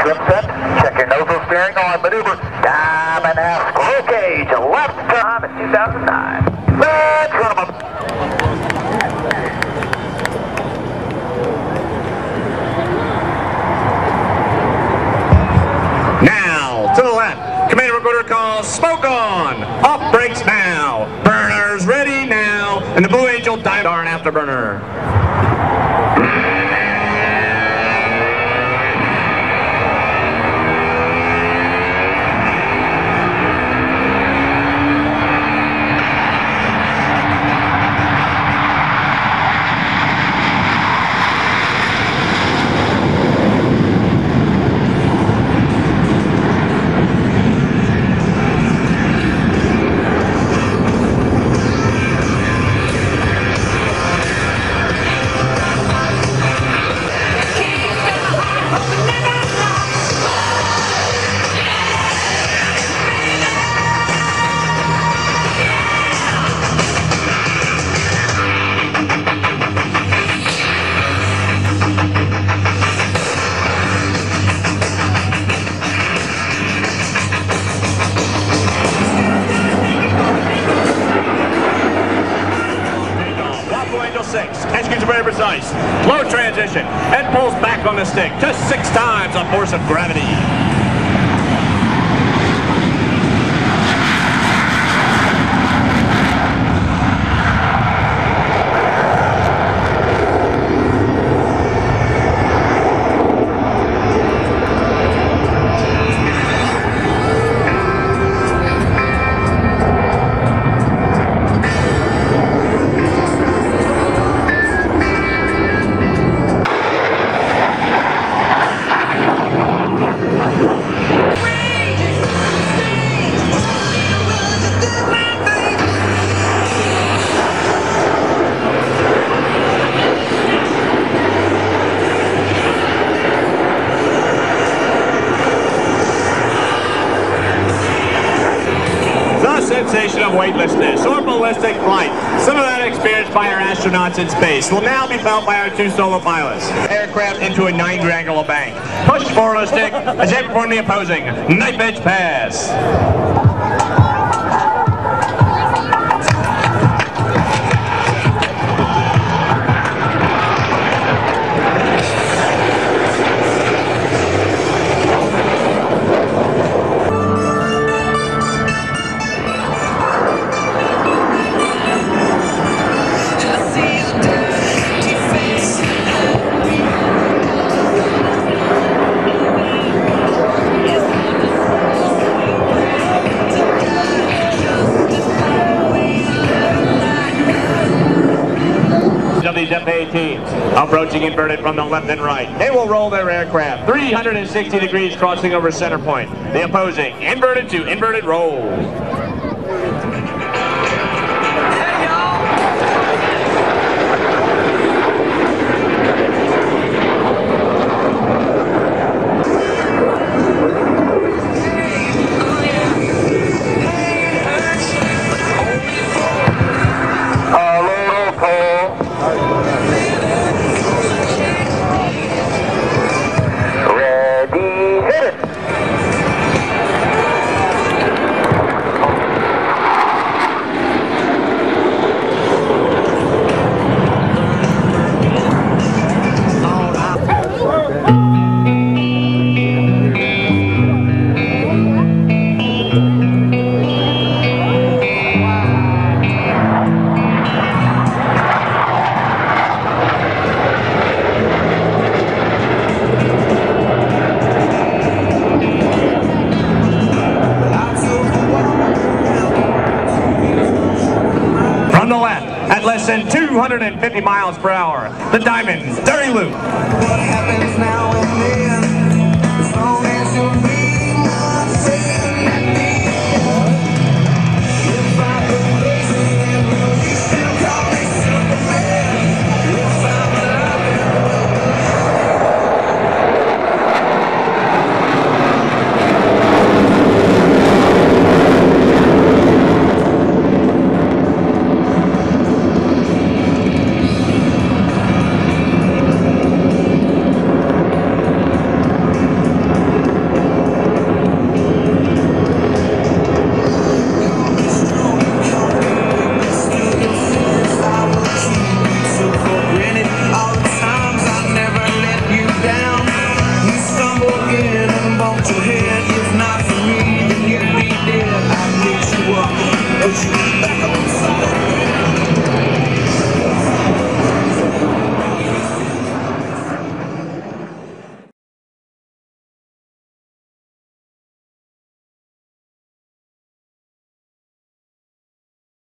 Grip set. Check your nozzle steering on maneuver. Diamond half screw cage. Left time at 2009. Let's run them up. Now, to the left. Command recorder calls smoke on. Off brakes now. Burners ready now. And the Blue Angel Diamond afterburner. Executes very precise. Low transition and pulls back on the stick. Just 6 times the force of gravity. Sensation of weightlessness or ballistic flight. Some of that experienced by our astronauts in space will now be felt by our 2 solo pilots. Aircraft into a 9-angle bank. Push forward on the stick as they perform the opposing knife edge pass. These F-18s approaching inverted from the left and right. They will roll their aircraft 360 degrees crossing over center point. The opposing inverted to inverted roll. At less than 250 miles per hour, the Diamond Dirty Loop. What happens now and then, as long as you'll be my friend. If I go crazy, then will you still call me Superman? If I'm Put your head